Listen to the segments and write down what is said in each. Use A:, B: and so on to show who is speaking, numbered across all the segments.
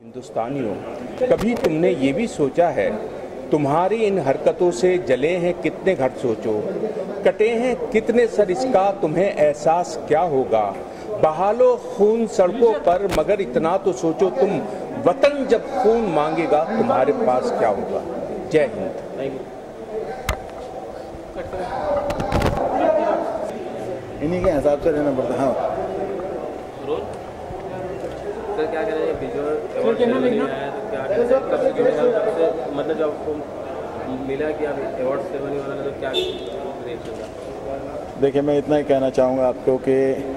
A: हिंदुस्तानियों, कभी तुमने ये भी सोचा है तुम्हारी इन हरकतों से जले हैं कितने घर, सोचो कटे हैं कितने सर, इसका तुम्हें एहसास क्या होगा। बहालो खून सड़कों पर, मगर इतना तो सोचो तुम, वतन जब खून मांगेगा तुम्हारे पास क्या होगा। जय हिंद।
B: इन्हीं के हिसाब से रहना पड़ता है। हाँ,
C: तो क्या कह रहे हैं है तो क्या कब से जुड़े हैं, कब से मतलब जब आपको मिला कि आप अवार्ड सेरेमनी वाला तो क्या रिएक्शन था?
B: देखिए मैं इतना ही कहना चाहूँगा आपको कि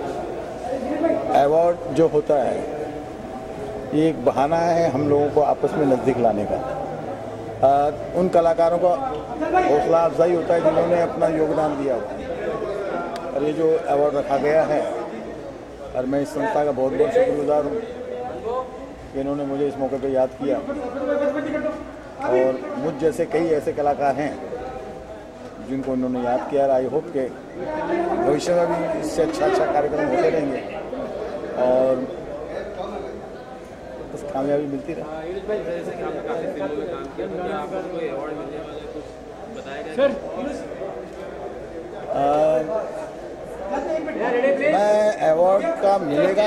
B: अवार्ड जो होता है ये एक बहाना है हम लोगों को आपस में नज़दीक लाने का। उन कलाकारों का हौसला अफजाई होता है जिन्होंने अपना योगदान दिया होता है। और ये जो अवार्ड रखा गया है, और मैं इस संस्था का बहुत बहुत शुक्रगुजार हूँ कि इन्होंने मुझे इस मौके पे याद किया। और मुझ जैसे कई ऐसे कलाकार हैं जिनको इन्होंने याद किया। और आई होप के भविष्य में भी इससे अच्छा कार्यक्रम होते रहेंगे और बस कामयाबी मिलती रहे। मैं अवार्ड का मिलेगा,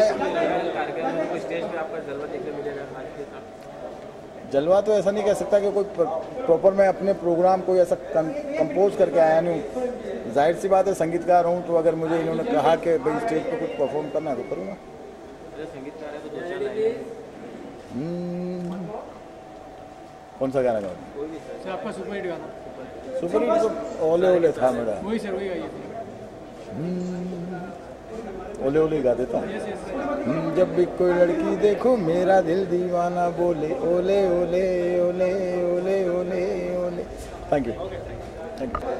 B: जलवा तो ऐसा नहीं कह सकता कि कोई प्रॉपर मैं अपने प्रोग्राम को ऐसा कंपोज करके आया नहीं हूँ। जाहिर सी बात है संगीतकार हूँ, तो अगर मुझे इन्होंने कहा कि भाई स्टेज पे कुछ परफॉर्म करना है तो करूँगा। कौन सा गाना गाऊँ?
D: आपका सुपरहिट गाना।
B: सुपरहिट तो ओले ओले था मेरा।
D: वही सर, वही गाइए।
B: ओले ओले गा देता हूँ। जब भी कोई लड़की देखो मेरा दिल दीवाना बोले ओले ओले ओले ओले ओले ओले। Thank you, thank you.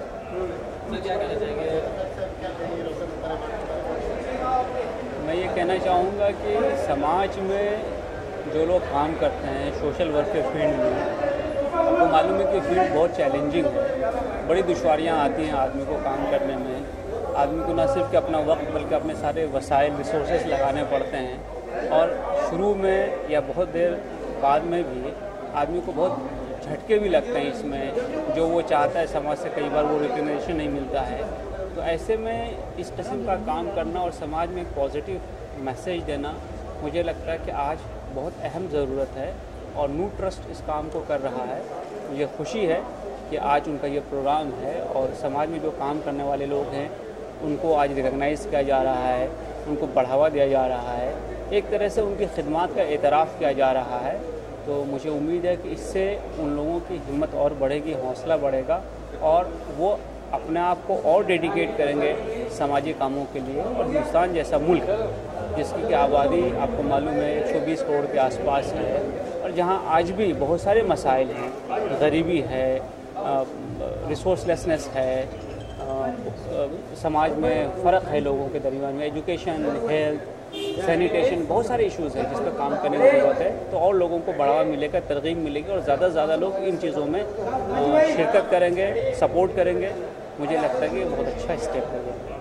E: मैं ये कहना चाहूँगा कि समाज में जो लोग काम करते हैं सोशल वर्क के फील्ड में, आपको मालूम है कि फील्ड बहुत चैलेंजिंग है। बड़ी दुश्वारियाँ आती हैं आदमी को काम करने में। आदमी को न सिर्फ कि अपना वक्त बल्कि अपने सारे वसाइल रिसोर्सेज लगाने पड़ते हैं। और शुरू में या बहुत देर बाद में भी आदमी को बहुत झटके भी लगते हैं इसमें। जो वो चाहता है समाज से कई बार वो रिकग्निशन नहीं मिलता है। तो ऐसे में इस किस्म का काम करना और समाज में एक पॉजिटिव मैसेज देना मुझे लगता है कि आज बहुत अहम ज़रूरत है। और न्यू ट्रस्ट इस काम को कर रहा है। मुझे खुशी है कि आज उनका ये प्रोग्राम है और समाज में जो काम करने वाले लोग हैं उनको आज रिकग्नाइज़ किया जा रहा है, उनको बढ़ावा दिया जा रहा है, एक तरह से उनकी खिदमत का एतराफ़ किया जा रहा है। तो मुझे उम्मीद है कि इससे उन लोगों की हिम्मत और बढ़ेगी, हौसला बढ़ेगा और वो अपने आप को और डेडिकेट करेंगे समाजी कामों के लिए। और हिंदुस्तान जैसा मुल्क जिसकी की आबादी आपको मालूम है 120 करोड़ के आसपास है और जहाँ आज भी बहुत सारे मसाइल हैं, गरीबी है, रिसोर्सलेसनेस है, समाज में फ़र्क है लोगों के दरमियान में, एजुकेशन, हेल्थ, सैनिटेशन, बहुत सारे इश्यूज़ हैं जिस पर काम करने की ज़रूरत है। तो और लोगों को बढ़ावा मिलेगा, तरगीब मिलेगी और ज़्यादा से ज़्यादा लोग इन चीज़ों में शिरकत करेंगे, सपोर्ट करेंगे। मुझे लगता है कि ये बहुत अच्छा स्टेप होगा।